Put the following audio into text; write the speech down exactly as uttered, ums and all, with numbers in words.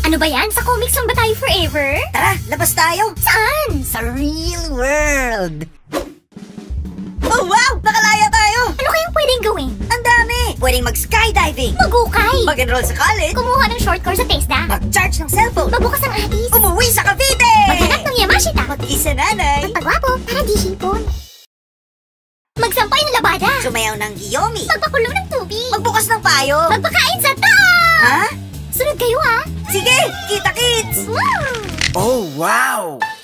Ano ba yan? Sa comics lang ba tayo forever? Tara, labas tayo. Saan? Sa real world. Oh wow! Nakalaya tayo! Ano kayang pwedeng gawin? Ang dami! Pwedeng mag-skydiving, Magukay! mag-enroll sa college, Kumuha ng short course sa TESDA, mag-charge ng cellphone, magbukas ng atis, umuwi sa Cavite! maghanap ng Yamashita, Mag-isa nanay, magpagwapo para di hipon, magsampay ng labada, sumayaw ng Giyomi, magpakulo ng tubig, magbukas ng payo. magpakain sa tao! Ha? Sunod kayo ha! Sige! Kita kits! Wow! Oh, wow!